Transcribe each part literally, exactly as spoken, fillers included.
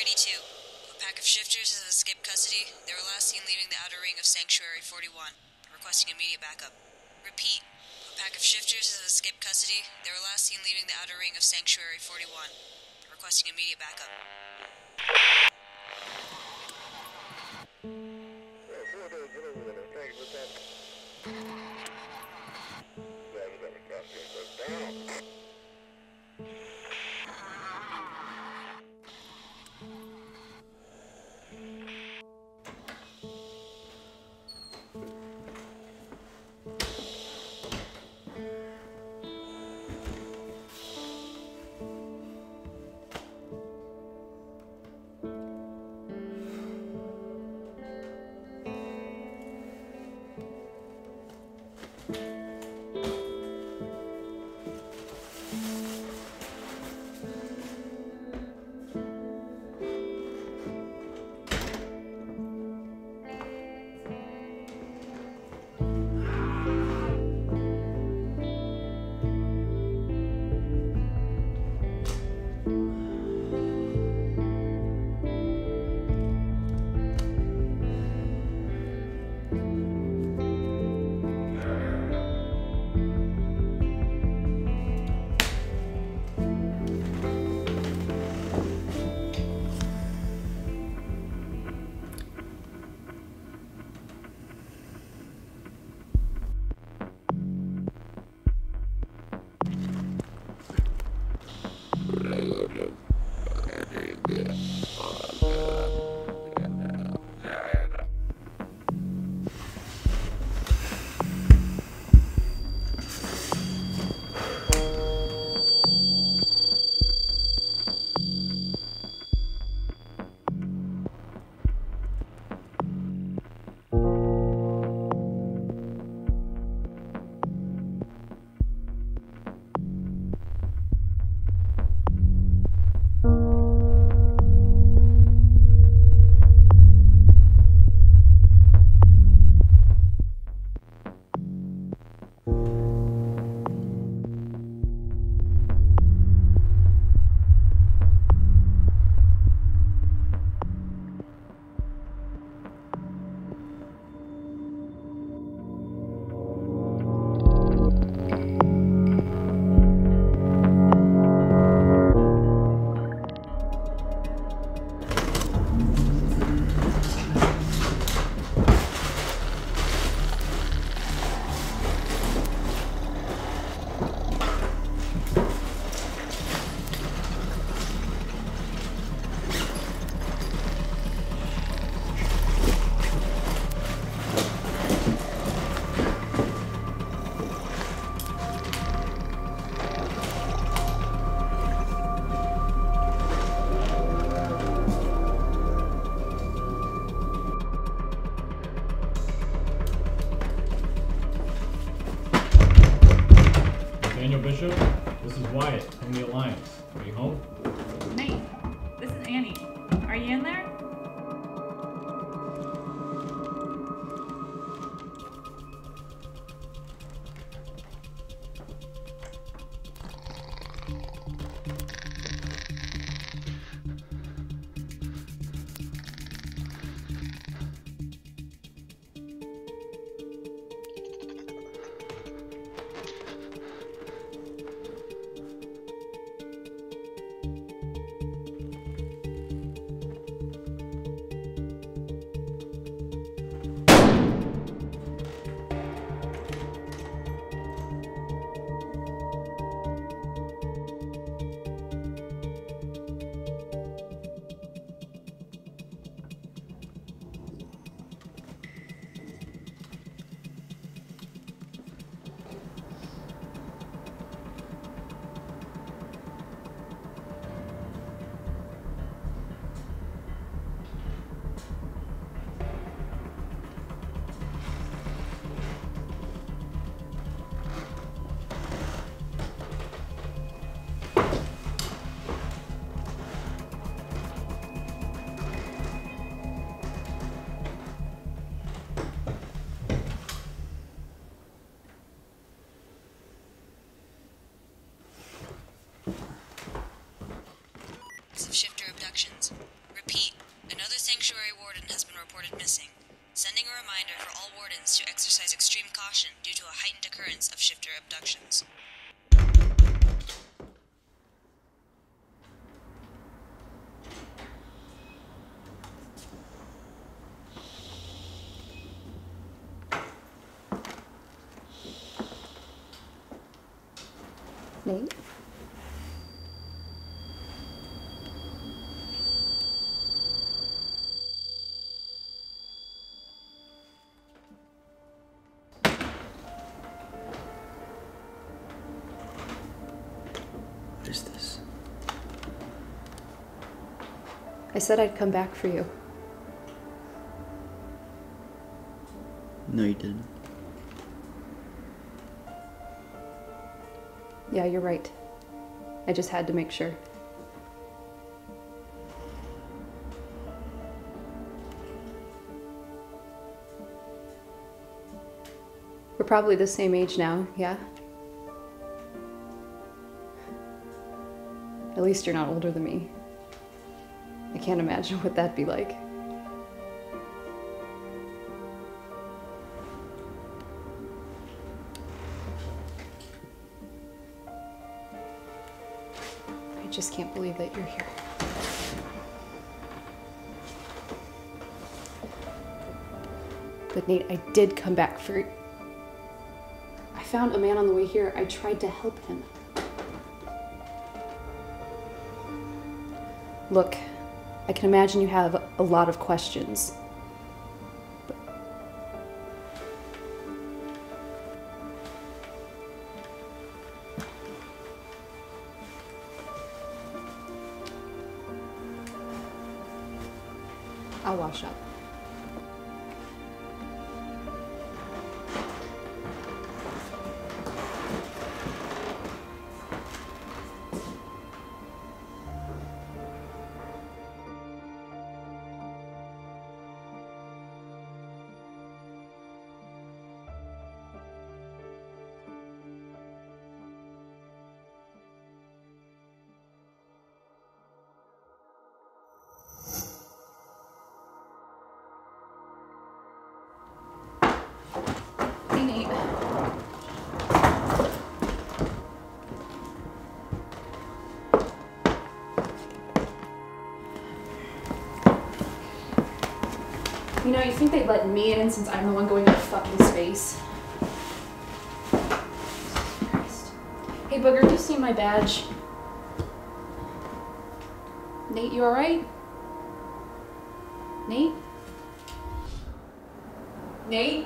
eighty-two. A pack of shifters has escaped custody. They were last seen leaving the outer ring of Sanctuary forty-one, requesting immediate backup. Repeat. A pack of shifters has escaped custody. They were last seen leaving the outer ring of Sanctuary forty-one, requesting immediate backup. Nathaniel Bishop, this is Wyatt from the Alliance. Are you home? Nate, this is Annie. Are you in there? Of shifter abductions. Repeat, another Sanctuary Warden has been reported missing. Sending a reminder for all wardens to exercise extreme caution due to a heightened occurrence of shifter abductions. Nate? What is this? I said I'd come back for you. No, you didn't. Yeah, you're right. I just had to make sure. We're probably the same age now, yeah? At least you're not older than me. I can't imagine what that'd be like. I just can't believe that you're here. But Nate, I did come back for... I found a man on the way here. I tried to help him. Look, I can imagine you have a lot of questions. But I'll wash up. You know, you think they'd let me in since I'm the one going to fucking space? Christ. Hey, Booger, have you seen my badge? Nate, you alright? Nate? Nate?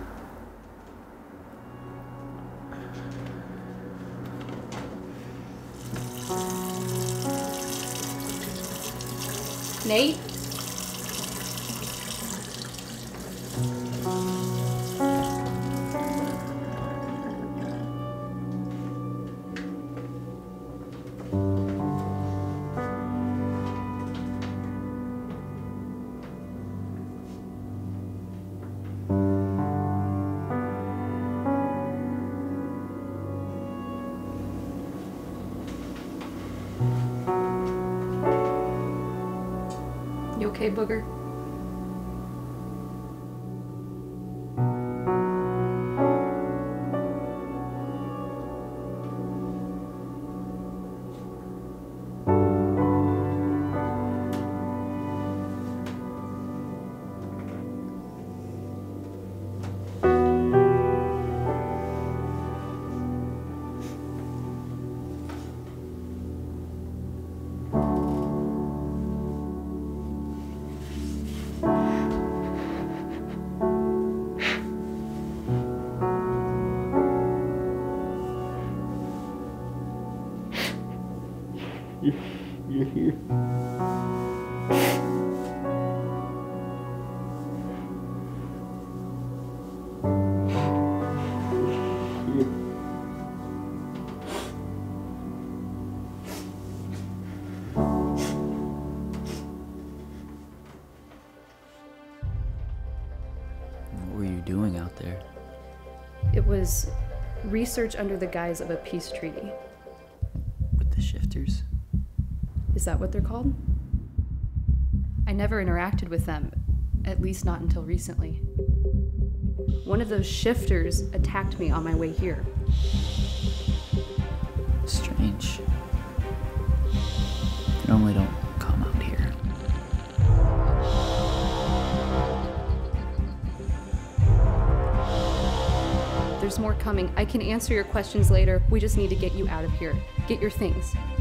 Nate? You okay, Booger? You're here. What were you doing out there? It was research under the guise of a peace treaty. With the shifters? Is that what they're called? never interacted with them, at least not until recently. One of those shifters attacked me on my way here. Strange. They normally don't come out here. There's more coming. I can answer your questions later. We just need to get you out of here. Get your things.